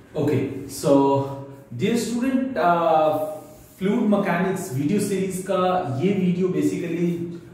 Okay, so dear student, fluid mechanics video series का ये video basically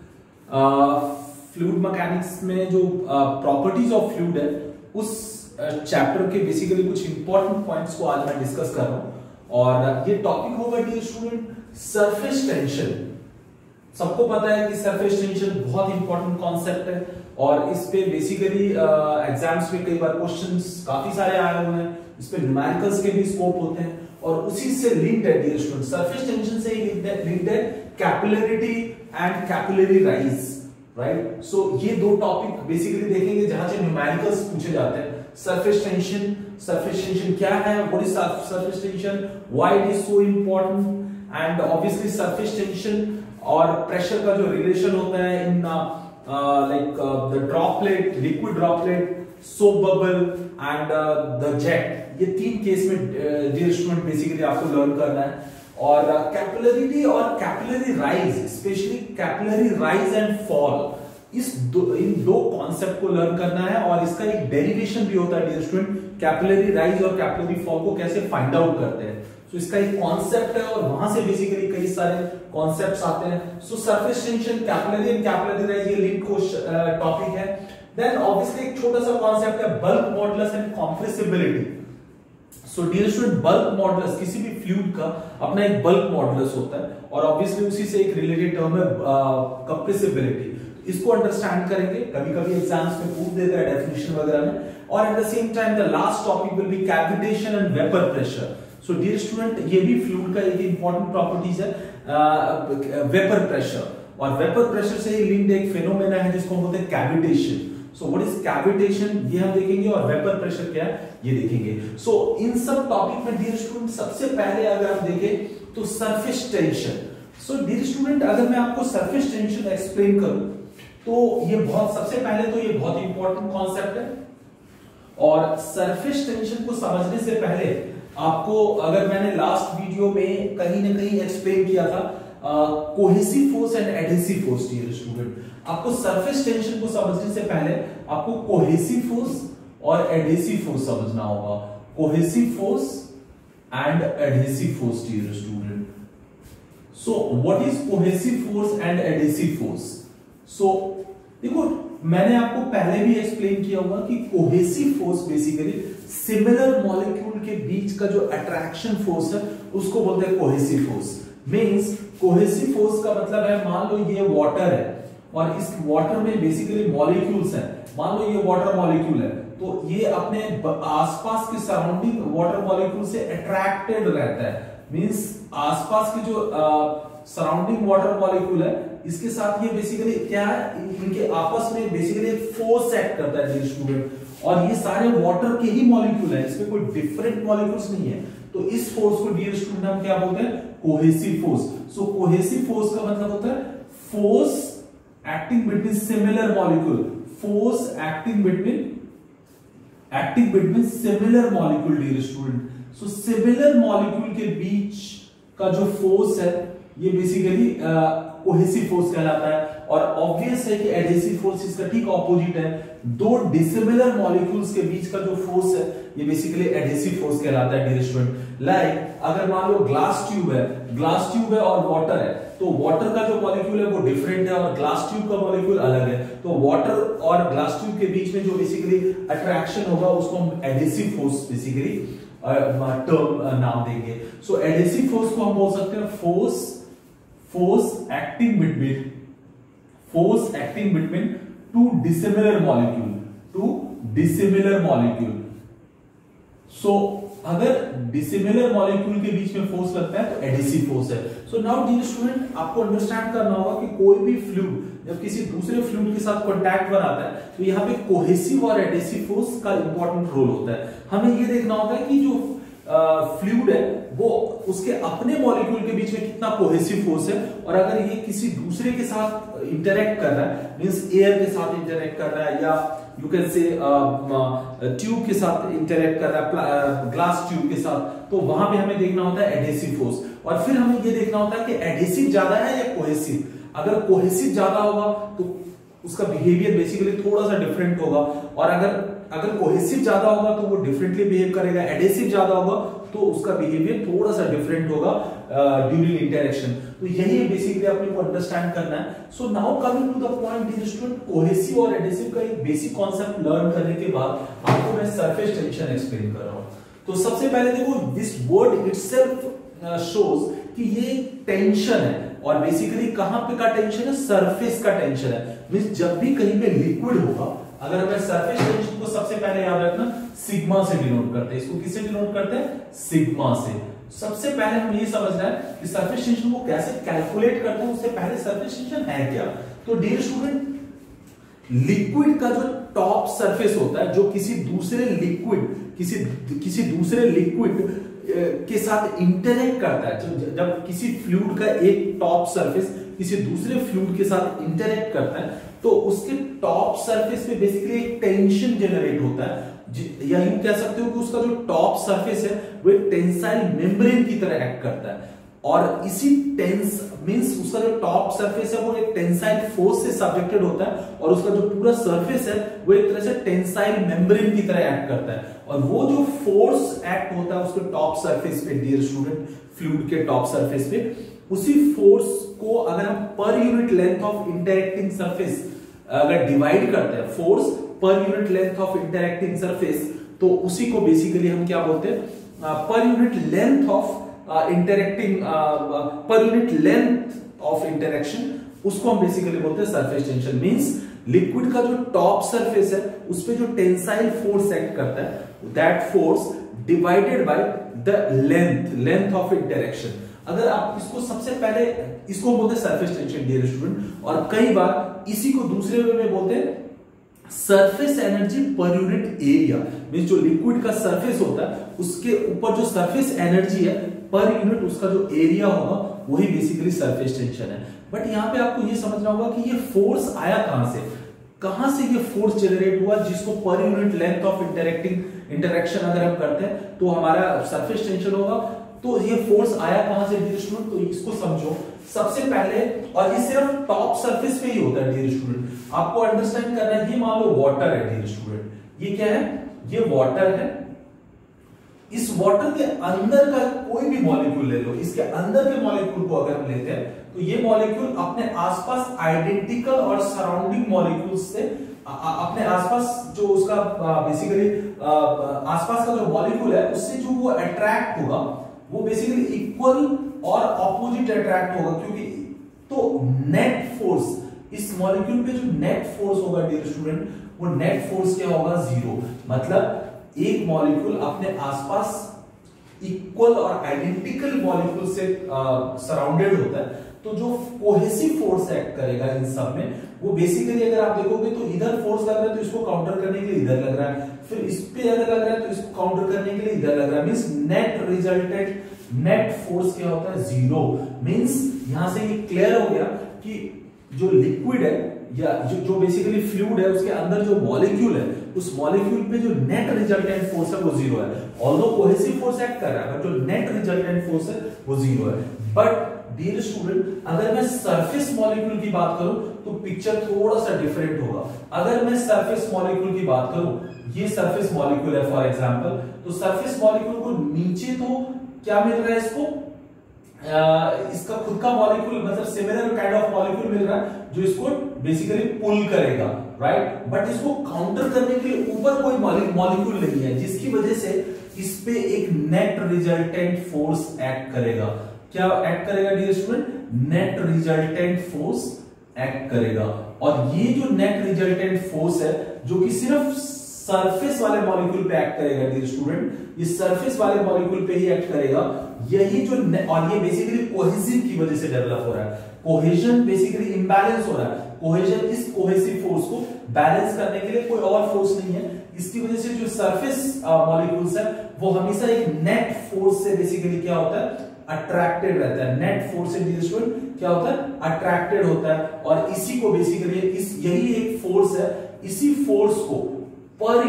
fluid mechanics में जो प्रॉपर्टीज ऑफ फ्लूइड है उस चैप्टर के बेसिकली कुछ इंपॉर्टेंट पॉइंट्स को आज मैं डिस्कस कर रहा हूं। और ये टॉपिक होगा डियर स्टूडेंट सरफेस टेंशन। सबको पता है कि सरफेस टेंशन बहुत इंपॉर्टेंट कॉन्सेप्ट है और इस पे बेसिकली एग्जाम्स में कई बार क्वेश्चंस काफी सारे आए हुए हैं। इस पे न्यूमेरिकल्स के भी स्कोप होते हैं और उसी से लिंक्ड है डियर स्टूडेंट, सरफेस टेंशन से लिंक्ड है capillarity and capillary rise, right. So ये दो टॉपिक बेसिकली देखेंगे जहां से न्यूमेरिकल्स पूछे जाते हैं। सरफेस टेंशन क्या है, what is surface tension, why it is so important, and obviously surface tension और प्रेशर का जो रिलेशन होता है in like the droplet, liquid droplet, soap bubble and the jet. ये तीन केस में डियर स्टूडेंट बेसिकली आपको लर्न करना है। और कैपिलरिटी और capillary rise, specially capillary rise and fall, इन दो कॉन्सेप्ट को लर्न करना है। और इसका एक डेरिवेशन भी होता है डियर स्टूडेंट, कैपिलरी राइज और कैपिलरी फॉल को कैसे फाइंड आउट करते हैं। तो इसका एक कॉन्सेप्ट है और वहां से बेसिकली कई सारे कॉन्सेप्ट्स आते हैं। So surface tension, capillary and capillary rise, ये लिंक टॉपिक है। देन ऑब्वियसली एक छोटा सा कॉन्सेप्ट है bulk modulus and compressibility. So dear student, bulk modulus, किसी भी फ्लूइड का अपना एक बल्क मॉडुलस होता है और ऑब्वियसली उसी से एक रिलेटेड टर्म है कंप्रेसिबिलिटी। इसको अंडरस्टैंड करेंगे, कभी-कभी एग्जाम्स में पूछ देता है डेफिनेशन वगैरह में। और at the same time the last topic will be cavitation and vapour pressure. So dear student, ये भी फ्लूइड का एक इंपॉर्टेंट प्रॉपर्टीज है वेपर प्रेशर, और वेपर प्रेशर से ही लिंक्ड एक फेनोमेना है जिसको हम बोलते हैं cavitation. So what is cavitation, ये हम देखेंगे, और वेपर प्रेशर क्या है ये देखेंगे। सो इन सब टॉपिक में डियर स्टूडेंट सबसे पहले अगर हम देखें तो surface tension. So dear student, अगर मैं आपको सरफेस टेंशन एक्सप्लेन करूं तो ये सबसे पहले तो ये बहुत इंपॉर्टेंट कॉन्सेप्ट है। और सरफेस टेंशन को समझने से पहले आपको, अगर मैंने लास्ट वीडियो में कहीं ना कहीं एक्सप्लेन किया था cohesive force and adhesive force, dear student, आपको सरफेस टेंशन को समझने से पहले आपको कोहेसिव फोर्स और एडहेसिव फोर्स समझना होगा। Cohesive force and adhesive force, dear student. So what is cohesive force and adhesive force? So देखो, मैंने आपको पहले भी एक्सप्लेन किया होगा कि cohesive force basically similar molecule के बीच का जो अट्रैक्शन फोर्स है उसको बोलते हैं cohesive force. Means cohesive force का मतलब है, मान लो ये वाटर है और इस वाटर में बेसिकली मॉलिक्यूल्स हैं। मान लो ये वाटर मॉलिक्यूल है तो ये अपने आसपास के सराउंडिंग वाटर मॉलिक्यूल से अट्रैक्टेड रहता है। मींस आसपास के जो सराउंडिंग वाटर मॉलिक्यूल है इसके साथ ये बेसिकली क्या है, इनके आपस में बेसिकली एक फोर्स एक्ट करता है डियर स्टूडेंट। और ये सारे वाटर के ही मॉलिक्यूल है, इसमें कोई डिफरेंट मॉलिक्यूल्स नहीं है। तो इस फोर्स को डियर स्टूडेंट हम क्या बोलते हैं, cohesive force. So cohesive force का मतलब होता है force acting between similar molecule, force acting between similar molecule, dear student. So similar molecule के बीच का जो फोर्स है ये बेसिकली कोहेसिव फोर्स कहलाता है। और ऑब्वियस है कि एडहेसिव फोर्स इसका ठीक ऑपोजिट है। दो डिसिमिलर मॉलिक्यूल्स के बीच का जो फोर्स है ये बेसिकली एडहेसिव फोर्स कहलाता है डियर स्टूडेंट। लाइक अगर मान लो ग्लास ट्यूब है और वाटर है, तो वाटर का जो मॉलिक्यूल है वो डिफरेंट है और ग्लास ट्यूब का मॉलिक्यूल अलग है। तो वाटर और ग्लास ट्यूब के बीच में जो बेसिकली अट्रैक्शन होगा उसको हम एडहेसिव फोर्स बेसिकली टर्म नाम देंगे। सो एडहेसिव फोर्स को हम बोल सकते हैं force acting between two dissimilar molecule. So अगर डिसिमिलर मॉलिक्यूल के बीच में फोर्स लगता है तो एडहेसिव फोर्स है। सो नाउ डियर स्टूडेंट, आपको अंडरस्टैंड करना होगा कि कोई भी फ्लूइड जब किसी दूसरे फ्लूइड के साथ कांटेक्ट बनाता है तो यहाँ पे कोहेसिव और एडहेसिव फोर्स का इंपॉर्टेंट रोल होता है। हमें ये देखना होता है कि जो फ्लूइड है वो उसके अपने मॉलिक्यूल के बीच में कितना कोहेसिव फोर्स है, और अगर ये किसी दूसरे के साथ इंटरेक्ट कर रहा है, मींस एयर के साथ इंटरेक्ट कर रहा है, या यू कैन से ट्यूब के साथ इंटरेक्ट कर रहा है, ग्लास ट्यूब के साथ, तो वहां पे हमें देखना होता है एडहेसिव फोर्स। और फिर हमें ये देखना होता है कि एडहेसिव ज्यादा है या कोहेसिव। अगर कोहेसिव ज्यादा होगा तो उसका बिहेवियर बेसिकली थोड़ा सा डिफरेंट होगा, और अगर अगर कोहेसिव ज्यादा होगा तो वो डिफरेंटली बिहेव करेगा, एडेसिव ज्यादा होगा तो उसका बिहेवियर थोड़ा सा डिफरेंट होगा ड्यूरिंग इंटरेक्शन। तो यही बेसिकली अपने को अंडरस्टैंड करना है। So now coming to the point dear student, cohesive और एडेसिव का एक बेसिक कॉन्सेप्ट लर्न करने के बाद आपको मैं सरफेस टेंशन एक्सप्लेन कर रहा हूं। तो सबसे पहले देखो, दिस वर्ड इटसेल्फ शोज कि ये टेंशन है, और बेसिकली कहां पे का टेंशन है, सरफेस का टेंशन है। मींस जब भी कहीं पे लिक्विड होगा, अगर हमें सरफेस टेंशन को सबसे पहले याद रखना सिग्मा से डिनोट करते हैं। इसको किससे डिनोट करते हैं, सिग्मा से। सबसे पहले हमें ये समझना है कि सरफेस टेंशन को कैसे कैलकुलेट करते हैं, उससे पहले सरफेस टेंशन है क्या। तो डियर स्टूडेंट, लिक्विड का जो टॉप सरफेस होता है, जो किसी दूसरे लिक्विड के साथ इंटरेक्ट करता है, जब किसी फ्लूइड का एक टॉप सरफेस किसी दूसरे फ्लूइड के साथ इंटरेक्ट करता है, तो उसके टॉप सरफेस पे बेसिकली एक टेंशन जनरेट होता है, या यूं कह सकते हो कि उसका जो टॉप सरफेस है वो एक टेंसाइल मेम्ब्रेन की तरह एक्ट करता है। और इसी टेंस मींस उसका जो टॉप सरफेस है वो एक टेंसाइल फोर्स से सब्जेक्टेड होता है, और उसका जो पूरा सरफेस है वो एक तरह से टेंसाइल मेम्ब्रेन की तरह एक्ट करता है। और वो जो फोर्स एक्ट होता है उसके टॉप सरफेस पे डियर स्टूडेंट, फ्लूइड के टॉप सरफेस पे, उसी फोर्स को अगर हम per unit length of interacting surface अगर डिवाइड करते हैं, force per unit length of interacting surface, तो उसी को बेसिकली हम क्या बोलते हैं, per unit length of interacting, per unit length of interaction, उसको हम बेसिकली बोलते हैं सरफेस टेंशन। मींस लिक्विड का जो टॉप सरफेस है उस पे जो टेंसाइल फोर्स एक्ट करता है, that force divided by the length of interaction. अगर आप इसको सबसे पहले इसको बोलते हैं सरफेस टेंशन डियर स्टूडेंट, और कई बार इसी को दूसरे वे में बोलते हैं surface energy per unit area. Means जो लिक्विड का सरफेस होता है उसके ऊपर जो सरफेस एनर्जी है पर यूनिट उसका जो एरिया होगा वही बेसिकली सरफेस टेंशन है। बट यहाँ पे आपको ये समझना होगा कि ये फोर्स आया कहां से ये फोर्स जनरेट हुआ, जिसको पर यूनिट लेंथ ऑफ इंटरेक्शन अगर हम करते हैं तो हमारा सरफेस टेंशन होगा। तो ये फोर्स आया कहां से डियर स्टूडेंट, तो इसको समझो सबसे पहले, और ये सिर्फ टॉप सरफेस पे ही होता है डियर स्टूडेंट, आपको अंडरस्टैंड करना है। ये मान लो वाटर है डियर स्टूडेंट, ये क्या है, ये वाटर है। इस वाटर के अंदर का कोई भी मॉलिक्यूल ले लो, इसके अंदर के मॉलिक्यूल को अगर हम लेते हैं तो ये मॉलिक्यूल अपने आसपास आइडेंटिकल और सराउंडिंग मॉलिक्यूल्स से अपने आसपास जो उसका बेसिकली आसपास का जो मॉलिक्यूल है उससे जो वो अट्रैक्ट होगा वो बेसिकली इक्वल और ऑपोजिट अट्रैक्ट होगा, क्योंकि तो नेट फोर्स इस मॉलिक्यूल पे जो नेट फोर्स होगा डियर स्टूडेंट, वो नेट फोर्स क्या होगा, जीरो। मतलब एक मॉलिक्यूल अपने आसपास इक्वल और आइडेंटिकल मॉलिक्यूल से सराउंडेड होता है, तो जो कोहेसिव फोर्स एक्ट करेगा इन सब में, वो बेसिकली अगर आप देखोगे तो इधर फोर्स लग रहा है तो इसको काउंटर करने के लिए इधर लग रहा है, फिर इस पे अगर लग रहा है तो इसको काउंटर करने के लिए इधर लग रहा है। Means net resultant net force क्या होता है, जीरो। मींस यहां से ये क्लियर हो गया कि जो लिक्विड है या जो बेसिकली फ्लूइड है उसके अंदर जो मॉलिक्यूल है उस मॉलिक्यूल पे जो नेट रिजल्टेंट फोर्स है वो जीरो है। ऑल्दो कोहेसिव फोर्स एक्ट कर रहा है बट जो नेट रिजल्टेंट फोर्स है वो जीरो है। बट डियर स्टूडेंट, अगर मैं सरफेस मॉलिक्यूल की बात करूं तो पिक्चर थोड़ा सा डिफरेंट होगा। अगर मैं सरफेस मॉलिक्यूल की बात करूं, ये सरफेस मॉलिक्यूल है फॉर एग्जांपल, तो सरफेस मॉलिक्यूल को नीचे तो क्या मिल रहा है इसको, इसका खुद का मॉलिक्यूल मतलब सिमिलर काइंड ऑफ मॉलिक्यूल मिल रहा है जो इसको बेसिकली पुल करेगा, राइट। बट इसको काउंटर करने के लिए ऊपर कोई मॉलिक्यूल नहीं है, जिसकी वजह से इस पे एक नेट रिजल्टेंट फोर्स एक्ट करेगा। क्या एक्ट करेगा dear student, net resultant force act करेगा। और ये जो नेट रिजल्टेंट फोर्स है जो कि सिर्फ सरफेस वाले मॉलिक्यूल पे एक्ट करेगा डियर स्टूडेंट, ये सरफेस वाले मॉलिक्यूल पे ही एक्ट करेगा। यही जो और ये बेसिकली कोहेसिव की वजह से डेवलप हो रहा है। कोहेजन बेसिकली इंबैलेंस हो रहा है। कोहेजन इस कोहेसिव फोर्स को बैलेंस करने के लिए कोई और फोर्स नहीं है। इसकी वजह से जो सरफेस मॉलिक्यूल्स है वो हमेशा एक नेट फोर्स से बेसिकली क्या होता है, अट्रैक्टेड रहता है। नेट फोर्स से डियर स्टूडेंट क्या होता है, अट्रैक्टेड होता है। और इसी को बेसिकली यही एक फोर्स है, इसी फोर्स को पर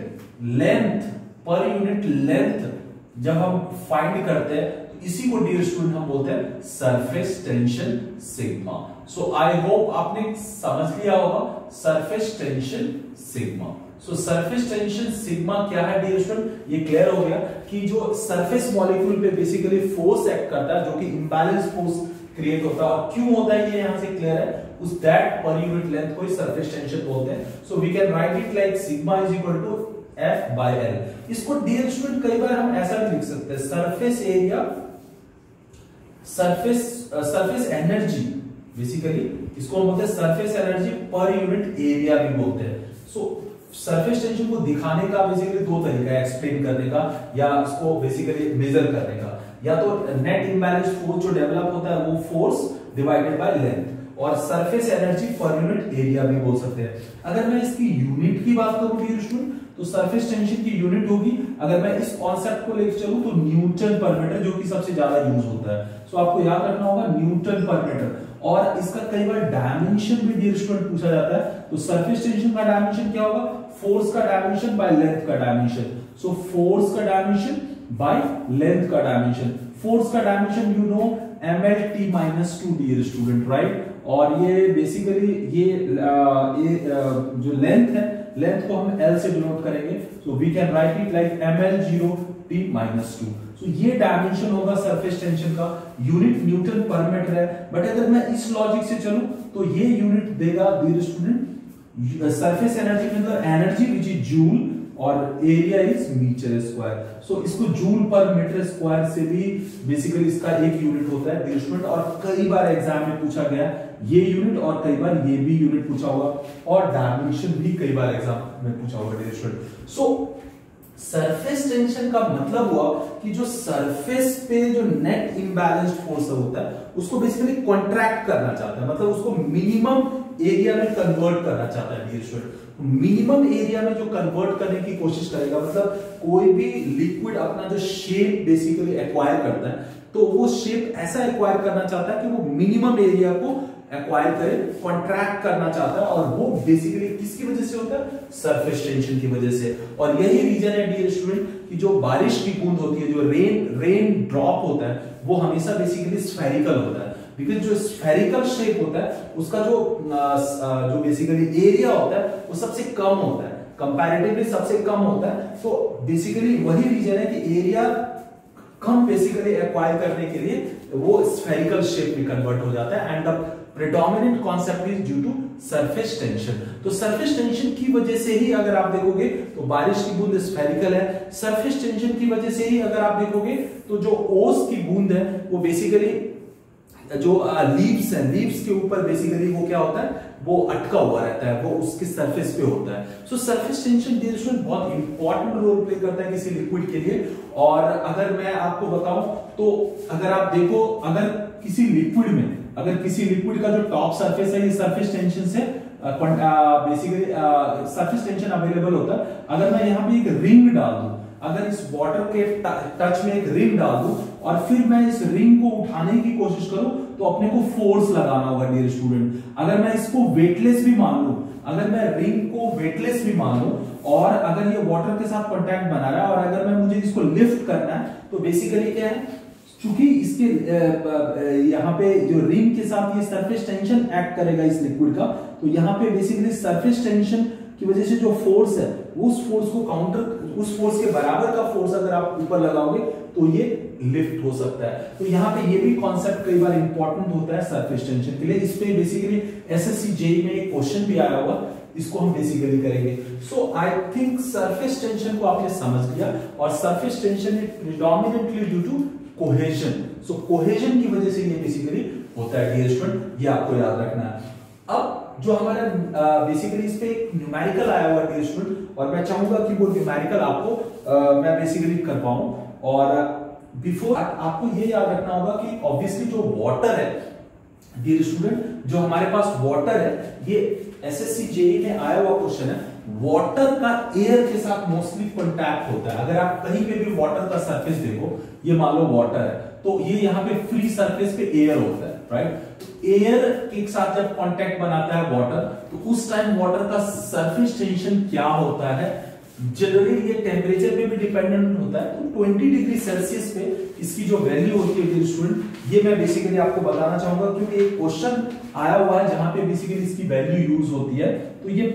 यूनिट लेंथ जब हम फाइंड करते हैं तो इसी को डियर स्टूडेंट हम बोलते हैं surface tension sigma. So I hope आपने समझ लिया होगा surface tension sigma. So surface tension sigma क्या है डियर स्टूडेंट, ये क्लियर हो गया कि जो सरफेस मॉलिक्यूल पे बेसिकली फोर्स एक्ट करता है जो कि इंबैलेंस फोर्स क्रिएट होता है, और क्यों होता है ये यहां से क्लियर है, उस दैट पर यूनिट लेंथ को सरफेस टेंशन बोलते हैं। So we can write it like sigma is equal to F by L। इसको डियर स्टूडेंट कई बार हम ऐसा भी लिख सकते हैं, surface area, surface energy, basically इसको हम बोलते हैं surface energy per unit area भी बोलते हैं। सो सरफेस टेंशन को दिखाने का बेसिकली दो तरीका है एक्सप्लेन करने का या इसको बेसिकली मेजर करने का, या तो नेट इंबैलेंस फोर्स जो डेवलप होता है वो फोर्स डिवाइडेड बाय लेंथ, और surface energy per unit area भी बोल सकते हैं। अगर मैं इसकी यूनिट की बात करूं डियर स्टूडेंट, तो सरफेस टेंशन की यूनिट होगी, अगर मैं इस कॉन्सेप्ट को लेकर चलूं तो न्यूटन पर मीटर, जो कि सबसे ज्यादा यूज होता है। सो आपको याद रखना होगा न्यूटन पर मीटर, और इसका कई बार डायमेंशन भी डियर स्टूडेंट पूछा जाता है। तो सरफेस टेंशन का डायमेंशन क्या होगा, फोर्स का डायमेंशन बाय लेंथ का डायमेंशन। सो फोर्स का डायमेंशन बाय लेंथ का डायमेंशन, फोर्स का dimension you know mlt-2 dear student, right. और ये बेसिकली ये जो लेंथ है, लेंथ को हम L से डिनोट करेंगे, so we can write it like ml0t-2। So ये डायमेंशन होगा सरफेस टेंशन का, यूनिट न्यूटन पर मीटर है। बट अगर मैं इस लॉजिक से चलूं तो ये यूनिट देगा डियर स्टूडेंट सरफेस एनर्जी के अंदर एनर्जी विच इज जूल और area is metre square. So इसको जूल पर मीटर स्क्वायर से भी बेसिकली इसका एक यूनिट होता है डियर स्टूडेंट, और कई बार एग्जाम में पूछा गया ये यूनिट और कई बार ये भी यूनिट पूछा होगा, और डायमेंशन भी कई बार एग्जाम में पूछा होगा dear student. So surface tension का मतलब हुआ कि जो सरफेस पे जो नेट इम्बैलेंस्ड फोर्स होता है उसको बेसिकली कॉन्ट्रैक्ट करना चाहता है, मतलब उसको मिनिमम एरिया में कन्वर्ट करना चाहता है डियर स्टूडेंट। मिनिमम एरिया में जो कन्वर्ट करने की कोशिश करेगा, मतलब कोई भी लिक्विड अपना जो शेप बेसिकली एक्वायर करता है तो वो शेप ऐसा एक्वायर करना चाहता है कि वो मिनिमम एरिया को एक्वायर करे, कॉन्ट्रैक्ट करना चाहता है, और वो बेसिकली किसकी वजह से होता है, सरफेस टेंशन की वजह से। और यही रीजन है डियर स्टूडेंट कि जो बारिश की बूंद होती है, जो रेन ड्रॉप होता है, वो हमेशा बेसिकली स्फेरिकल होता है, बिकॉज जो स्फेरिकल शेप होता है उसका जो बेसिकली एरिया होता है वो सबसे कम होता है, कंपैरेटिवली सबसे कम होता है। तो बेसिकली वही रीजन है कि एरिया कम बेसिकली एक्वायर करने के लिए वो स्फेरिकल शेप में कन्वर्ट हो जाता है, and the predominant concept is due to surface tension. तो सरफेस टेंशन की वजह से ही अगर आप देखोगे तो बारिश की बूंद स्फेरिकल है, सरफेस टेंशन की वजह से ही अगर आप देखोगे तो जो ओस की बूंद है वो बेसिकली जो लीव्स है, लीव्स के ऊपर बेसिकली वो क्या होता है, वो अटका हुआ रहता है, वो उसके सरफेस पे होता है। So surface tension dear student बहुत इंपॉर्टेंट रोल प्ले करता है किसी लिक्विड के लिए। और अगर मैं आपको बताऊं तो अगर आप देखो, अगर किसी लिक्विड में, अगर किसी लिक्विड का जो टॉप सरफेस है ये सरफेस टेंशन से बेसिकली सरफेस टेंशन अवेलेबल होता है। अगर मैं यहाँ पे एक रिंग डाल दूं, अगर इस वाटर के टच में एक रिंग डाल दूं और फिर मैं इस रिंग को उठाने की कोशिश करूं तो अपने को फोर्स लगाना होगा डियर स्टूडेंट। अगर मैं इसको वेटलेस भी मान लूं, अगर मैं रिंग को वेटलेस भी मान लूं और अगर ये वाटर के साथ कांटेक्ट बना रहा है और अगर मैं मुझे इसको लिफ्ट करना है तो बेसिकली क्या है, चूंकि इसके यहाँ पे जो रिंग के साथ ये सरफेस टेंशन एक्ट करेगा इस लिक्विड का, तो यहाँ पे बेसिकली सरफेस टेंशन की वजह से जो फोर्स है उस फोर्स को काउंटर, उस फोर्स के बराबर का फोर्स अगर आप ऊपर लगाओगे तो ये लिफ्ट हो सकता है। तो यहाँ पे ये भी कॉन्सेप्ट कई बार इंपॉर्टेंट होता है सरफेस टेंशन के लिए। इस पे बेसिकली एसएससी जेईई में एक क्वेश्चन भी आया होगा, इसको हम बेसिकली करेंगे। So I think surface tension को आपने समझ लिया, और surface tension is predominantly due to cohesion. So cohesion की वजह से ये बेसिकली होता है डियर स्टूडेंट, ये आपको याद रखना है। अब जो हमारा बेसिकली इस पे एक न्यूमेरिकल आया हुआ डियर स्टूडेंट, और मैं चाहूंगा कि वो न्यूमेरिकल आपको मैं बेसिकली कर पाऊं। और बिफोर आपको ये याद रखना होगा कि ऑब्वियसली जो वाटर है डियर स्टूडेंट, जो हमारे पास वाटर है, ये एसएससी जेईई में आया हुआ क्वेश्चन है, वाटर का एयर के साथ मोस्टली कांटेक्ट होता है। अगर आप कहीं पे भी वाटर का सरफेस देखो, ये मान लो वाटर है, तो ये यहाँ पे फ्री सरफेस पे एयर होता है, राइट। एयर के साथ जब कांटेक्ट बनाता है वाटर, तो उस टाइम वाटर का सरफेस टेंशन क्या होता है, जनरली ये टेम्परेचर पे भी डिपेंडेंट होता है। तो 20 डिग्री सेल्सियस पे इसकी जो वैल्यू होती है स्टूडेंट, ये मैं बेसिकली आपको बताना चाहूंगा, क्योंकि एक क्वेश्चन आया हुआ है जहां पे बेसिकली इसकी वैल्यू यूज होती है। तो ये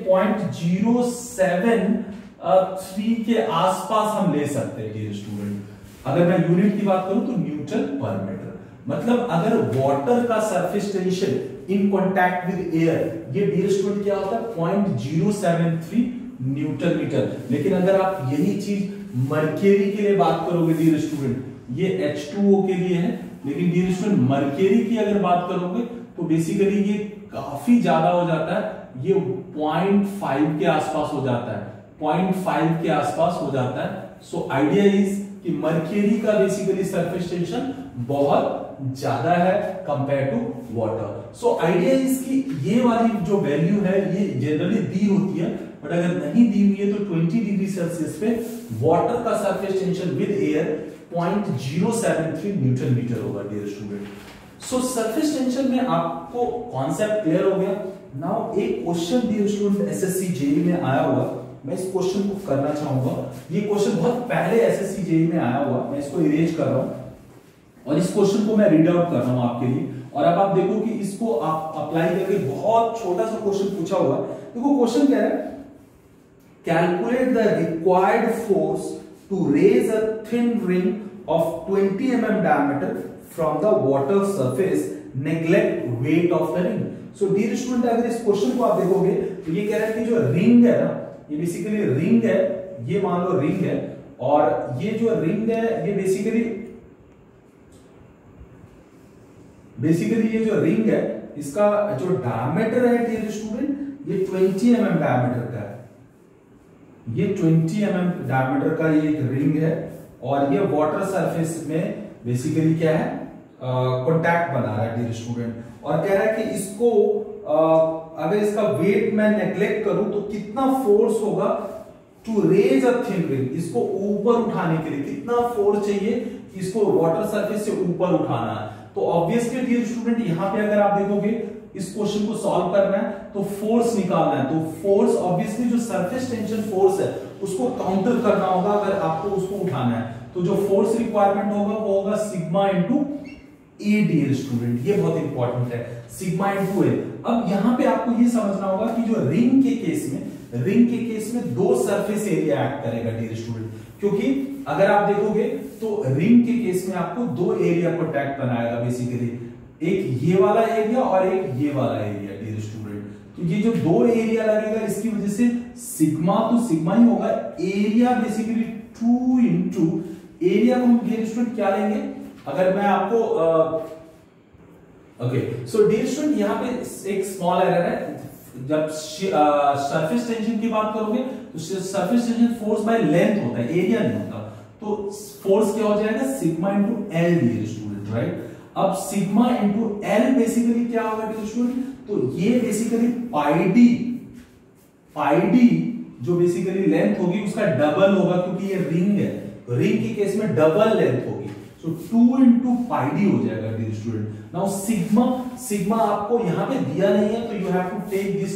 0.073 के आसपास हम ले सकते हैं डियर स्टूडेंट। अगर मैं यूनिट की बात करूं तो न्यूटन पर मीटर, मतलब अगर वाटर का surface tension in contact with air, ये डियर स्टूडेंट क्या होता है 0.073 न्यूटन मीटर। लेकिन अगर आप यही चीज मर्क्यूरी के लिए बात करोगे डियर स्टूडेंट, ये H2O के लिए है, लेकिन डियर स्टूडेंट मर्क्यूरी की अगर बात करोगे तो बेसिकली ये काफी ज्यादा हो जाता है, ये 0.5 के आसपास हो जाता है, 0.5 के आसपास हो जाता है। सो आइडिया इज कि मर्क्यूरी का बेसिकली सरफेस टेंशन बहुत ज्यादा है compare to water. So idea is कि ये वाली जो वैल्यू है ये जनरली दी होती है, बट अगर नहीं दी हुई है तो 20 डिग्री सेल्सियस पे वाटर का surface tension with air 0.073 newton metre होगा dear student. So surface tension में आपको कॉन्सेप्ट क्लियर हो गया। नाउ एक question dear student SSC JEE में आया हुआ, मैं इस क्वेश्चन को करना चाहूंगा। ये क्वेश्चन बहुत पहले एसएससी जेईई में आया हुआ, मैं इसको इरेज कर रहा हूं और इस क्वेश्चन को मैं रीड आउट कर रहा हूं आपके लिए। और अब आप देखो कि इसको आप अप्लाई करके बहुत छोटा सा क्वेश्चन पूछा हुआ है। देखो क्वेश्चन क्या है, calculate the required force to raise a thin ring of 20 mm diameter from the water surface, neglect weight of the ring. So dear student अगर इस क्वेश्चन को आप देखोगे तो ये कह रहा है कि जो रिंग है ना, ये बेसिकली रिंग है, ये मान लो रिंग है, और ये जो रिंग है ये बेसिकली ये जो रिंग है इसका जो डायमीटर है डियर स्टूडेंट ये 20 mm डायमीटर का है, ये 20 mm डायमीटर का ये एक रिंग है, और ये वाटर सरफेस में बेसिकली क्या है कांटेक्ट बना रहा है डियर स्टूडेंट। और कह रहा है कि इसको अगर इसका वेट मैं नेग्लेक्ट करूं तो कितना फोर्स होगा to raise a thin ring, इसको ऊपर उठाने के लिए कितना फोर्स चाहिए, इसको वाटर सरफेस से ऊपर उठाना है। तो ऑब्वियसली डियर स्टूडेंट यहां पे अगर आप देखोगे इस क्वेश्चन को सॉल्व करना है तो फोर्स निकालना है, तो फोर्स ऑब्वियसली जो सरफेस टेंशन फोर्स है उसको काउंटर करना होगा अगर आपको उसको उठाना है। तो जो फोर्स रिक्वायरमेंट होगा वो होगा sigma into A dear student, ये बहुत इंपॉर्टेंट है, सिग्मा इंटू ए। अब यहां पे आपको ये समझना होगा कि जो रिंग के केस में दो सरफेस एरिया एक्ट करेगा डियर स्टूडेंट, क्योंकि अगर आप देखोगे तो रिंग के केस में आपको दो एरिया कांटेक्ट बनाएगा बेसिकली, एक ये वाला एरिया और एक ये वाला एरिया डियर स्टूडेंट। तो ये जो दो एरिया लगेगा इसकी वजह से सिग्मा तो सिग्मा ही होगा, एरिया बेसिकली 2 इंटू एरिया को हम डियर स्टूडेंट क्या लेंगे, अगर मैं आपको ओके सो डियर स्टूडेंट यहां पे एक स्मॉल एरर है, जब सरफेस टेंशन की बात करोगे तो surface tension force by length होता है, एरिया नहीं होता। तो फोर्स क्या हो जाएगा sigma into L dear student, right. अब सिग्मा इंटू एल बेसिकली क्या होगा डियर स्टूडेंट, तो ये बेसिकली पाई डी जो बेसिकली लेंथ होगी उसका डबल होगा, क्योंकि ये रिंग है, रिंग के केस में डबल लेंथ होगी। सो 2 इंटू पाई डी हो जाएगा डियर स्टूडेंट। नाउ सिग्मा आपको यहां पे दिया नहीं है तो you have to take this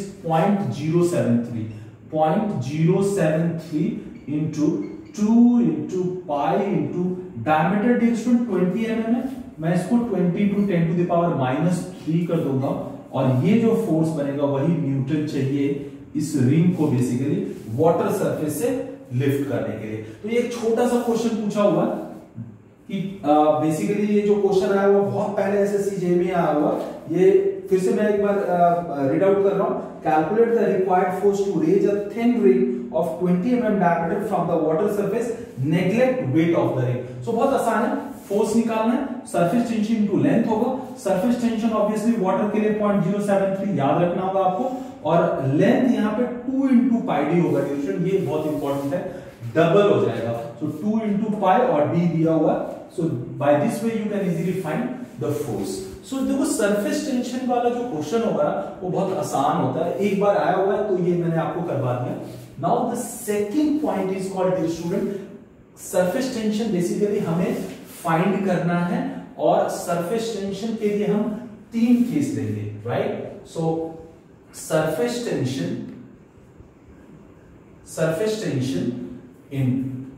0.073 into 2 into pi into diameter dear student 20 mm है, मैं इसको 20 टू 10 टू द पावर -3 कर दूंगा, और ये जो फोर्स बनेगा वही न्यूटन चाहिए इस रिंग को बेसिकली वाटर सरफेस से लिफ्ट करने के लिए। तो ये एक छोटा सा क्वेश्चन पूछा हुआ कि बेसिकली ये जो क्वेश्चन आया हुआ बहुत पहले एसएससी जेईई में आया हुआ, ये फिर से मैं एक बार रीड आउट कर रहा हूं, calculate the required force to raise a thin ring of 20 mm diameter from the water surface, neglect weight of the ring. So बहुत आसान है, फोर्स निकालना है, सरफेस टेंशन इनटू लेंथ होगा, सरफेस टेंशन ऑब्वियसली वाटर के लिए 0.073 याद रखना होगा आपको, और लेंथ यहां पे 2 इंटू पाई डी होगा, ये बहुत इंपॉर्टेंट है, डबल हो जाएगा। सो 2 इंटू पाई और डी दिया हुआ, so by this way you can easily find the force. So देखो सरफेस टेंशन वाला जो क्वेश्चन होगा वो बहुत आसान होता है, एक बार आया हुआ है तो ये मैंने आपको करवा दिया। Now the second point is called dear student, surface tension basically हमें फाइंड करना है, और सरफेस टेंशन के लिए हम 3 केस लेंगे, right. So surface surface tension in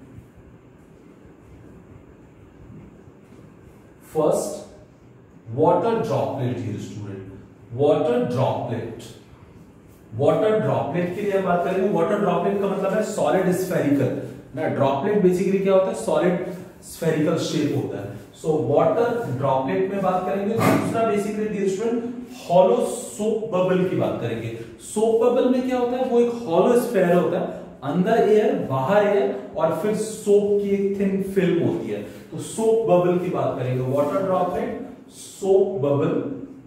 first water droplet. Dear student, water droplet के लिए हम बात करेंगे. वाटर ड्रॉपलेट का मतलब है सॉलिड स्फेरिकल ना. ड्रॉपलेट बेसिकली क्या होता है, सॉलिड स्फेरिकल शेप होता है. सो वाटर ड्रॉपलेट में बात करेंगे. दूसरा basically dear student hollow soap bubble की बात करेंगे. सोप बबल में क्या होता है, वो एक हॉलो स्फेयर होता है, अंदर एयर बाहर एयर और फिर सोप की एक थिन फिल्म होती है. तो सोप बबल की बात करेंगे. Water droplet, soap bubble.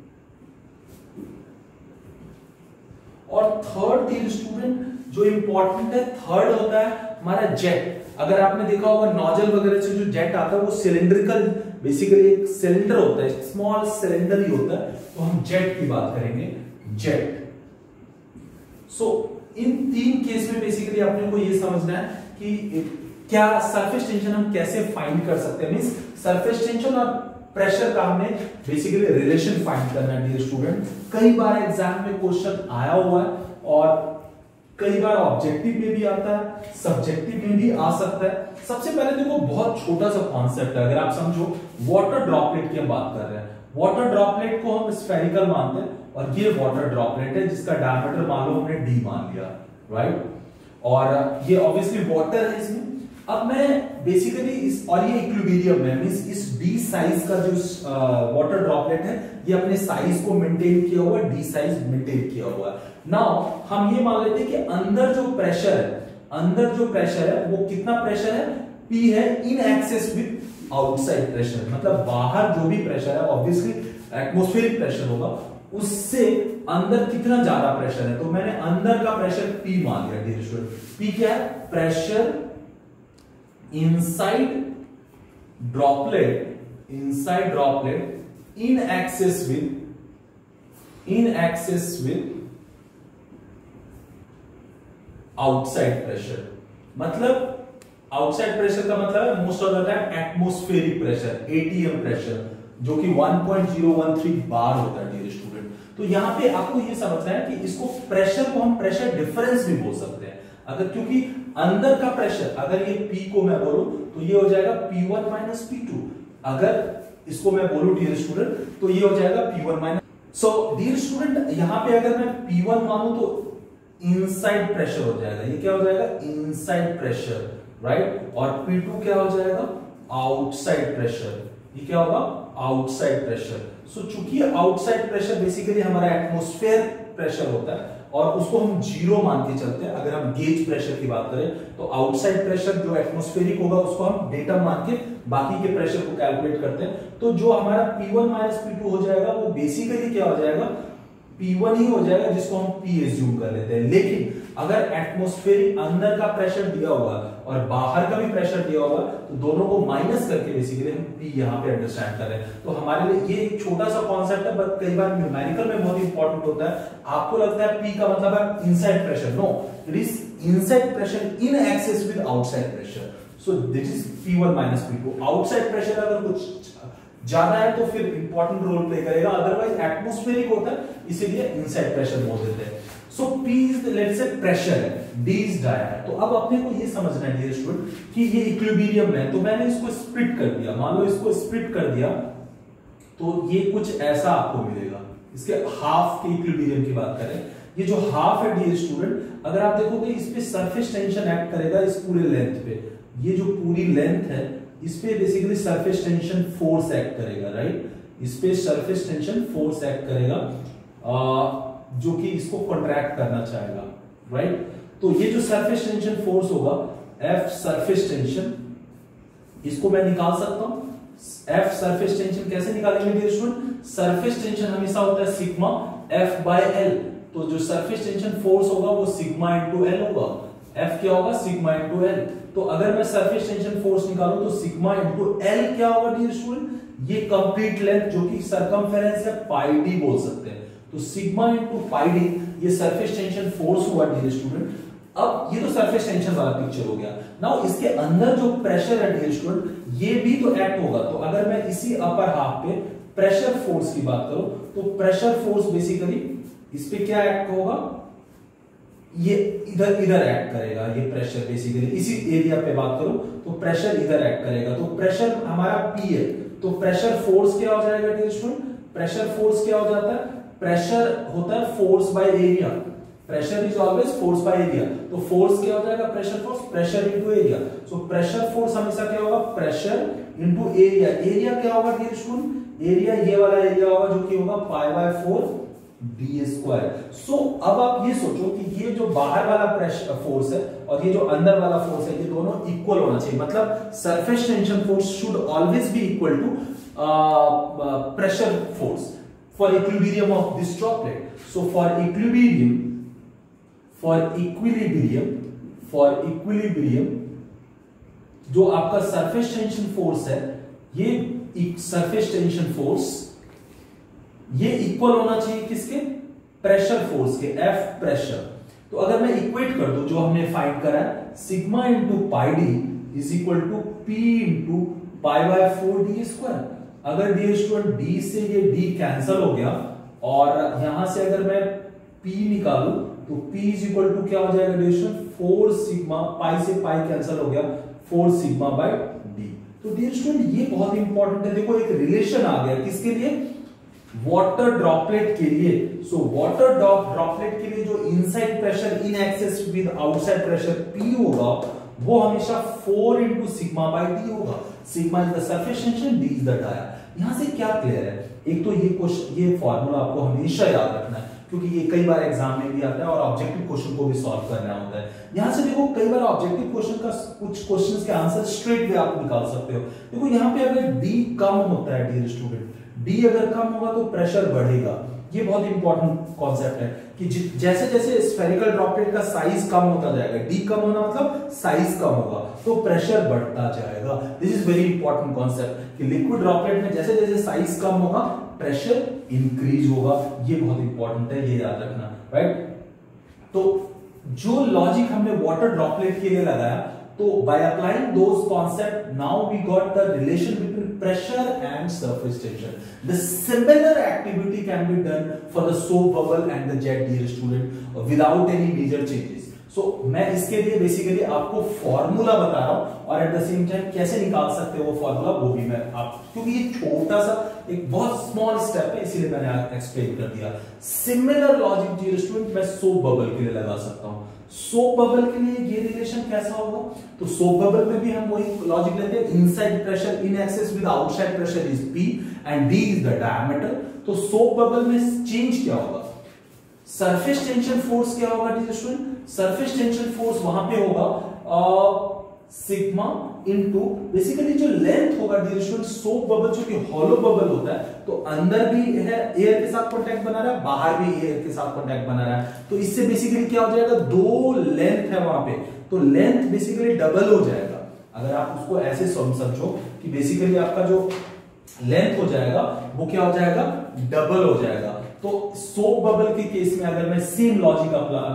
और थर्ड डियर स्टूडेंट जो इंपॉर्टेंट है, थर्ड होता है हमारा जेट. अगर आपने देखा होगा नोजल वगैरह से जो जेट आता है वो सिलेंड्रिकल, बेसिकली एक सिलेंडर होता है, स्मॉल सिलेंडर ही होता है. तो हम जेट की बात करेंगे, जेट. सो इन तीन केस में बेसिकली अपने को ये समझना है कि क्या सरफेस टेंशन हम कैसे फाइंड कर सकते हैं. मींस सरफेस टेंशन और प्रेशर का हमें बेसिकली रिलेशन फाइंड करना है डियर स्टूडेंट. कई बार एग्जाम में क्वेश्चन आया हुआ है और कई बार ऑब्जेक्टिव में भी आता है, सब्जेक्टिव में भी आ सकता है. सबसे पहले देखो बहुत छोटा सा कॉन्सेप्ट है. अगर आप समझो वाटर ड्रॉपलेट की हम बात कर रहे हैं. वाटर ड्रॉपलेट को हम स्फेरिकल मानते हैं और ये वाटर ड्रॉपलेट है जिसका डायमीटर मान लो हमने d मान लिया, राइट. और ये ऑब्वियसली वाटर है इसमें. अब मैं बेसिकली इस, और ये इक्विलिब्रियम है, मींस इस d साइज का जो वाटर ड्रॉपलेट है ये अपने साइज को मेंटेन किया हुआ है, d साइज मेंटेन किया हुआ है. नाउ हम ये मान लेते हैं कि अंदर जो प्रेशर है वो कितना प्रेशर है, P है in excess with outside pressure. मतलब बाहर जो भी प्रेशर है ऑब्वियसली एटमॉस्फेरिक प्रेशर होगा, उससे अंदर कितना ज्यादा प्रेशर है. तो मैंने अंदर का प्रेशर P मान लिया डियर स्टूडेंट. P क्या है, pressure inside droplet in axis with outside pressure. मतलब आउटसाइड प्रेशर का मतलब है most of the time atmospheric pressure, ATM pressure, जो कि 1.013 बार होता है डियर स्टूडेंट. तो यहां पे आपको ये समझना है कि इसको प्रेशर को हम प्रेशर डिफरेंस भी बोल सकते हैं. अगर क्योंकि अंदर का प्रेशर, अगर ये P को मैं बोलूं तो ये हो जाएगा P1 माइनस P2. अगर इसको मैं बोलूं डियर स्टूडेंट तो ये हो जाएगा P1 माइनस. सो डियर स्टूडेंट यहां पे अगर मैं P1 मानूं तो इनसाइड प्रेशर हो जाएगा. ये क्या हो जाएगा, इनसाइड प्रेशर, राइट. और P2 क्या हो जाएगा, आउटसाइड प्रेशर. ये क्या होगा, आउटसाइड प्रेशर. सो चूंकि आउटसाइड प्रेशर बेसिकली हमारा एटमॉस्फेयर प्रेशर होता है और उसको हम जीरो मान के चलते हैं. अगर हम गेज प्रेशर की बात करें तो आउटसाइड प्रेशर जो एटमॉस्फेरिक होगा उसको हम डेटा मान के बाकी के प्रेशर को कैलकुलेट करते हैं. तो जो हमारा P1 माइनस P2 हो जाएगा वो बेसिकली क्या हो जाएगा, P1 ही हो जाएगा, जिसको हम P एज्यूम कर लेते हैं. लेकिन अगर एटमॉस्फेरिक अंदर का प्रेशर दिया होगा और बाहर का भी प्रेशर दिया होगा तो दोनों को माइनस करके बेसिकली हम P यहां पे अंडरस्टैंड कर रहे हैं. तो हमारे लिए ये एक छोटा सा कॉन्सेप्ट है, बट कई बार न्यूमेरिकल में बहुत इंपॉर्टेंट होता है. आपको लगता है P का मतलब है inside pressure. No, it is inside pressure in excess with outside pressure. So this is P1 minus P2. Outside pressure अगर कुछ ज्यादा है तो फिर इंपॉर्टेंट रोल प्ले करेगा, अदरवाइज एटमॉस्फेरिक होता है इसीलिए इनसाइड प्रेशर बोल देते हैं. So P is let's say pressure है, D इज डाया है. तो अब अपने को ये समझना है डियर स्टूडेंट कि ये इक्विलिब्रियम है. तो मैंने इसको स्प्लिट कर दिया, मान लो इसको स्प्लिट कर दिया तो ये कुछ ऐसा आपको मिलेगा. इसके हाफ के इक्विलिब्रियम की बात करें, ये जो हाफ है डियर स्टूडेंट, अगर आप देखोगे इस पे सरफेस टेंशन एक्ट करेगा इस पूरे लेंथ पे. ये जो पूरी लेंथ है इस पे basically surface tension force act करेगा, राइट. इस पे सरफेस टेंशन फोर्स एक्ट करेगा जो कि इसको कॉन्ट्रैक्ट करना चाहेगा, राइट. तो ये जो सरफेस टेंशन फोर्स होगा F सरफेस टेंशन, इसको मैं निकाल सकता हूं. F सरफेस टेंशन कैसे निकालेंगे डियर स्टूडेंट, सरफेस टेंशन हमेशा होता है सिग्मा F बाय L. तो जो सरफेस टेंशन फोर्स होगा वो सिग्मा इंटू L होगा. F क्या होगा, सिग्मा इंटू L. तो अगर मैं सरफेस टेंशन फोर्स निकालूं तो सिग्मा इंटू L क्या होगा डियर स्टूडेंट, ये कंप्लीट लेंथ जो कि सरकमफेरेंस है पाई डी बोल सकते हैं. तो सिग्मा इंटू पाई डी ये सरफेस टेंशन फोर्स हुआ डियर स्टूडेंट. अब ये तो सरफेस टेंशन वाला पिक्चर हो गया. नाउ इसके अंदर जो प्रेशर है डियर स्टूडेंट ये भी तो एक्ट होगा. तो अगर मैं इसी अपर हाफ पे प्रेशर फोर्स की बात करूं तो प्रेशर फोर्स बेसिकली इस पे क्या एक्ट होगा, ये इधर इधर एक्ट करेगा, ये प्रेशर बेसिकली इसी एरिया पे बात करूं तो प्रेशर इधर एक्ट करेगा, तो प्रेशर हमारा P है, तो प्रेशर फोर्स क्या हो जाएगा डियर स्टूडेंट, प्रेशर फोर्स क्या हो जाता है, प्रेशर होता है force by area, pressure is always force by area, तो फोर्स क्या हो जाएगा, pressure force, pressure into area, so pressure force हमेशा क्या होगा, प्रेशर इनटू एरिया, एरिया क्या होगा डियर स्टूडेंट, एरिया ये वाला एरिया होगा जो कि होगा pi by 4 d square. So अब आप ये सोचो कि ये जो बाहर वाला प्रेशर फोर्स है और ये जो अंदर वाला फोर्स है, ये दोनों इक्वल होना चाहिए, मतलब surface tension force should always be equal to pressure force for equilibrium of this droplet. So for equilibrium जो आपका सरफेस टेंशन फोर्स है, ये सरफेस टेंशन फोर्स ये इक्वल होना चाहिए किसके, प्रेशर फोर्स के, F प्रेशर। तो अगर मैं इक्वेट कर दूं जो हमने फाइंड करा है, sigma into pi D is equal to P into pi by 4 d square. अगर डियर स्टूडेंट D से ये D कैंसिल हो गया और यहां से अगर मैं P निकालूं तो P इज इक्वल टू क्या हो जाएगा डियर स्टूडेंट, 4 सिग्मा, पाई से पाई कैंसिल हो गया, 4 सिग्मा बाय D। तो डियर स्टूडेंट ये बहुत इंपॉर्टेंट है, देखो एक रिलेशन आ गया किसके लिए, वाटर ड्रॉपलेट के लिए। सो वाटर ड्रॉपलेट के लिए जो inside pressure in excess with outside pressure P होगा वो हमेशा 4 इंटू सिग्मा बाय D होगा। Sigma is the surface tension, D is the dia. यहां से क्या क्लियर है, एक तो ये फॉर्मूला आपको हमेशा याद रखना है क्योंकि ये कई बार एग्जाम में भी आता है और ऑब्जेक्टिव क्वेश्चन को भी सॉल्व करना होता है। यहां से देखो कई बार ऑब्जेक्टिव क्वेश्चन का कुछ क्वेश्चंस के आंसर स्ट्रेट वे आप निकाल सकते हो। देखो यहां पे अगर D कम होता है डियर स्टूडेंट, D अगर कम होगा तो प्रेशर बढ़ेगा। ये बहुत इंपॉर्टेंट कॉन्सेप्ट है कि जैसे जैसे स्फेरिकल ड्रॉपलेट का साइज कम होता जाएगा, D कम होना मतलब साइज कम होगा तो प्रेशर बढ़ता जाएगा। This is very important concept कि लिक्विड ड्रॉपलेट में जैसे जैसे साइज कम होगा प्रेशर इंक्रीज होगा। ये बहुत इंपॉर्टेंट है, ये याद रखना, राइट। तो जो लॉजिक हमने वाटर ड्रॉपलेट के लिए लगाया, तो by applying those concept now we got the relation between pressure and surface tension. The similar activity can be done for the soap bubble and the jet, dear student, without any major changes. So मैं इसके लिए basically आपको formula बता रहा हूं और at the same time कैसे निकाल सकते हो वो फॉर्मूला वो भी मैं आप, क्योंकि ये छोटा सा एक बहुत स्मॉल स्टेप है इसीलिए मैंने एक्सप्लेन कर दिया। सिमिलर लॉजिक डियर स्टूडेंट मैं सोप बबल के लिए लगा सकता हूं। सोप बबल के लिए ये रिलेशन कैसा होगा, तो सोप बबल में भी हम वही लॉजिक लेते हैं, inside pressure in excess with outside pressure is P and D is the diameter. तो सोप बबल में चेंज क्या होगा, सरफेस टेंशन फोर्स क्या होगा dear student, surface tension force वहां पे होगा सिग्मा इनटू बेसिकली जो लेंथ होगा डियर स्टूडेंट, सोप बबल जो कि हॉलो बबल होता है तो अंदर भी है एयर के साथ कांटेक्ट बना रहा है, बाहर भी एयर के साथ कांटेक्ट बना रहा है, तो इससे बेसिकली क्या हो जाएगा, दो लेंथ है वहां पे तो लेंथ बेसिकली डबल हो जाएगा। अगर आप उसको ऐसे समझो कि बेसिकली आपका जो लेंथ हो जाएगा वो क्या हो जाएगा, डबल हो जाएगा। तो सोप बबल के केस में अगर मैं सेम लॉजिक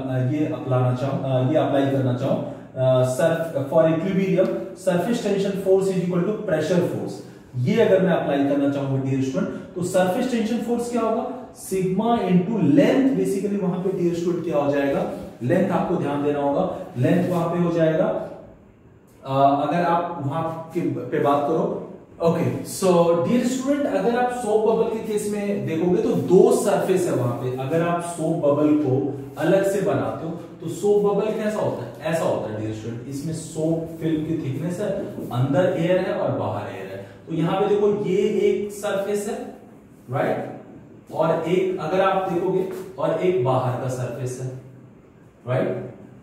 अप्लाई करना चाहूं, for equilibrium surface tension force is equal to pressure force, ये अगर मैं अप्लाई करना चाहूंगा डियर स्टूडेंट, तो सरफेस टेंशन फोर्स क्या होगा, सिग्मा इनटू लेंथ, बेसिकली वहां पे डियर स्टूडेंट क्या हो जाएगा, लेंथ आपको ध्यान देना होगा, लेंथ वहां पे हो जाएगा अगर आप वहां पे बात करो। ओके सो डियर स्टूडेंट अगर आप सोप बबल के केस में देखोगे तो दो सरफेस है वहां पे, अगर आप सोप बबल को अलग से बनाते हो तो सोप बबल कैसा होता है, ऐसा होता है डियर स्टूडेंट, इसमें सोप फिल्म की थिकनेस है, अंदर एयर है और बाहर एयर है। तो यहां पे देखो ये एक सरफेस है, राइट, और एक अगर आप देखोगे और एक बाहर का सरफेस है, राइट।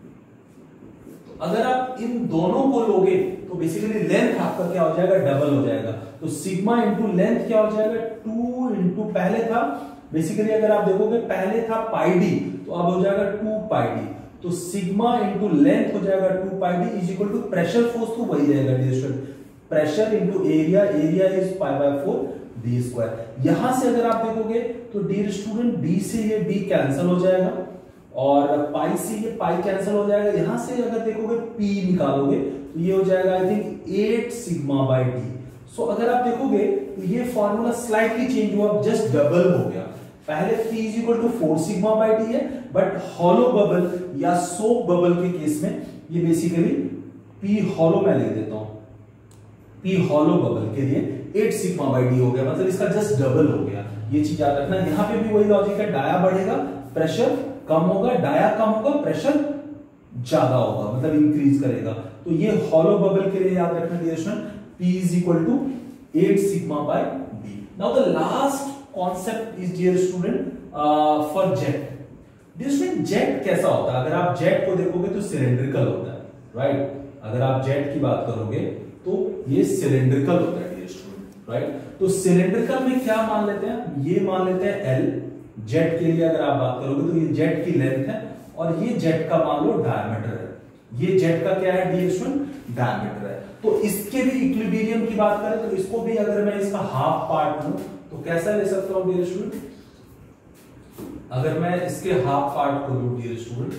अगर आप इन दोनों को लोगे तो बेसिकली लेंथ आपका क्या हो जाएगा, डबल हो जाएगा। तो सिग्मा इंटू लेंथ क्या हो जाएगा, 2 इंटू पहले था बेसिकली अगर आप देखोगे पहले था पाई डी तो अब हो जाएगा 2 पाई डी, तो सिग्मा इंटू लेंथ हो जाएगा 2 pi D is equal to pressure force तो वही रहेगा dear student, pressure into area, area is pi by 4 D square. यहां से अगर आप देखोगे तो डियर स्टूडेंट डी से ये डी कैंसिल हो जाएगा और पाई से ये पाई कैंसिल हो जाएगा। यहां से अगर देखोगे P निकालोगे तो ये हो जाएगा I think 8 sigma by D. So अगर आप देखोगे तो ये फॉर्मूला स्लाइटली चेंज हुआ, जस्ट डबल हो गया। पहले P is equal to 4 sigma by D है, बट हॉलो बबल या सोप बबल के केस में ये बेसिकली P हॉलो में लिख देता हूं, P हॉलो बबल के लिए 8 सिग्मा बाई डी हो गया, मतलब इसका जस्ट डबल हो गया। ये चीज याद रखना। यहां पे भी वही लॉजिक है, डाया बढ़ेगा प्रेशर कम होगा, डाया कम होगा प्रेशर ज्यादा होगा, मतलब इंक्रीज करेगा। तो ये हॉलो बबल के लिए याद रखना dear student, P is equal to 8 sigma by D। Now the last concept is dear student for jet. Dear student jet कैसा होता है? अगर आप जेट को देखोगे तो सिलेंड्रिकल होता है, राइट? अगर आप जेट की बात करोगे तो ये सिलेंड्रिकल होता है डियर स्टूडेंट, राइट? तो सिलेंड्रिकल में क्या मान लेते हैं? ये मान लेते हैं L। जेट के लिए अगर आप बात करोगे तो ये जेट की लेंथ है और ये जेट का मान लो डायमीटर है। ये जेट का क्या है डियर स्टूडेंट? डायमीटर है। तो इसके भी इक्विलिब्रियम की बात करें तो इसको भी अगर मैं इसका हाफ पार्ट लूं तो कैसा ले सकता हूं डियर स्टूडेंट? अगर मैं इसके हाफ पार्ट को लूं डियर स्टूडेंट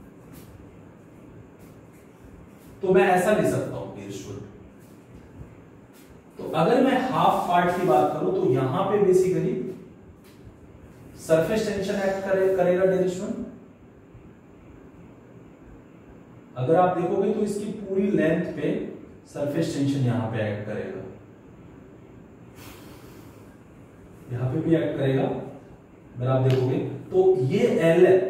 तो मैं ऐसा ले सकता हूं डियर स्टूडेंट। तो अगर मैं हाफ पार्ट की बात करूं तो यहां पे बेसिकली सरफेस टेंशन एक्ट करेगा डियर स्टूडेंट। अगर आप देखोगे तो इसकी पूरी लेंथ पे सरफेस टेंशन यहां पे एक्ट करेगा, यहां पे भी एक्ट करेगा। अगर आप देखोगे तो ये L है,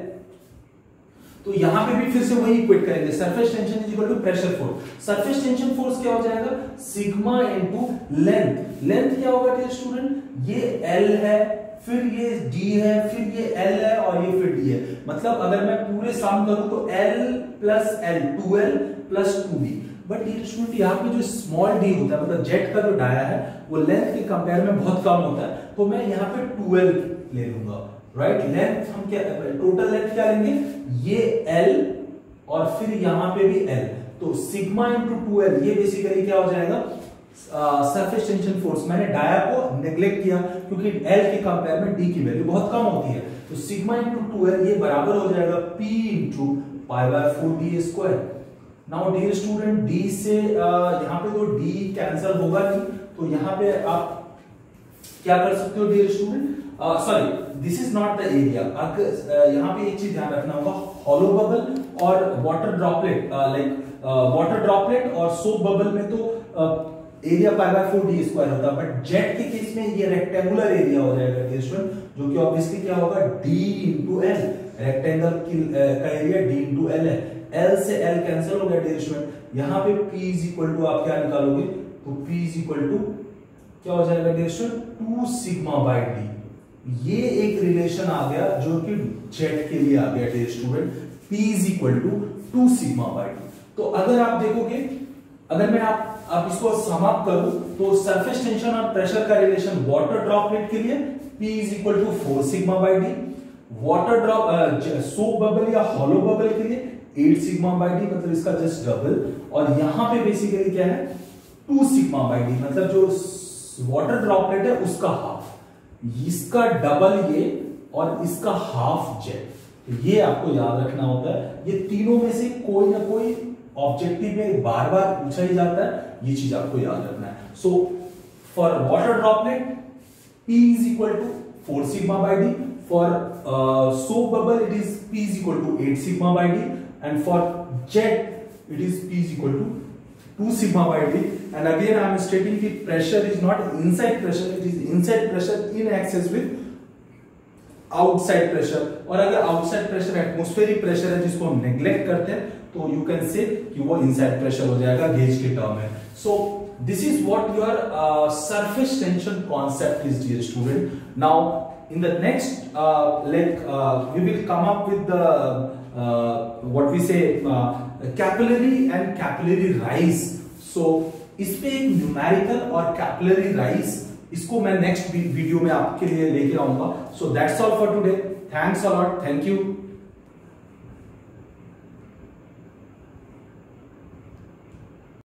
तो यहां पे भी फिर से वही इक्वेट करेंगे, surface tension is equal to pressure force. Surface tension force क्या हो जाएगा? Sigma into length. लेंथ क्या होगा डियर स्टूडेंट? ये L है, फिर ये D है, फिर ये L है और ये फिर D है। मतलब अगर मैं पूरे सम करूं तो L plus L 2L plus 2D। But ये स्टूडेंट यहाँ पे जो स्मॉल d होता है, मतलब जेट का जो डाया है वो लेंथ के कंपेयर में बहुत कम होता है, तो मैं यहाँ पे 2L ले लूंगा, राइट? लेंथ हम क्या, टोटल लेंथ क्या लेंगे? ये L और फिर यहाँ पे भी L, तो सिग्मा इंटू 2L ये बेसिकली क्या हो जाएगा? Surface tension force. मैंने डाया को नेग्लेक्ट किया क्योंकि L के कंपेयर में D की वैल्यू बहुत कम होती है, तो सिग्मा इंटू 2L ये बराबर हो जाएगा P into pi by 4D square. Now dear student D से यहाँ पे तो D कैंसिल होगा नहीं, तो यहाँ पे आप क्या कर सकते हो dear student? Sorry, this is not the area. यहाँ पे एक चीज ध्यान रखना होगा, हॉलो बबल और water droplet, like water droplet और सोप बबल में तो area pi by 4D square होता है, बट जेट के केस में ये रेक्टेंगुलर एरिया हो जाएगा डियर स्टूडेंट, जो कि ऑब्वियसली क्या होगा? D into L। रेक्टेंगल का एरिया D इंटू L है, L से L कैंसिल हो गया डियर स्टूडेंट। यहाँ पे P इज इक्वल टू आप क्या निकालोगे? तो P इज इक्वल टू क्या हो जाएगा dear student? 2 sigma by D। ये एक रिलेशन आ गया जो कि जेट के लिए आ गया dear student, P is equal to 2 sigma by D। तो अगर आप देखोगे, अगर मैं आप इसको समाप्त करूं तो सरफेस टेंशन और प्रेशर का रिलेशन वाटर ड्रॉपलेट के लिए P is equal to 4 sigma by D, water drop soap bubble या हॉलो बबल के लिए 8 सिग्मा बाय D, मतलब इसका जस्ट डबल। और यहां पे बेसिकली क्या है? 2 सिग्मा बाय D, मतलब जो वाटर ड्रॉपलेट है उसका हाफ, इसका डबल ये और इसका हाफ जेट। तो ये आपको याद रखना होता है, ये तीनों में से कोई ना कोई ऑब्जेक्टिव में बार बार पूछा ही जाता है, ये चीज आपको याद रखना है। So for water droplet P is equal to 4 sigma by D, for soap bubble it is P is equal to 8 sigma by D, and for jet it is P is equal to 2 sigma by D. And again I am stating that pressure is not inside pressure, it is inside pressure in excess with outside pressure। और अगर outside pressure atmospheric pressure है जिसको हम neglect करते हैं तो you can say कि वो इनसाइड प्रेशर हो जाएगा गेज के टर्म में। So this is what your surface tension concept is dear student. Now in the next we will come up with the what we say capillary and capillary rise। so इस पे एक numerical और capillary rise, इसको मैं next video में आपके लिए लेके आऊंगा। So that's all for today, thanks a lot, thank you.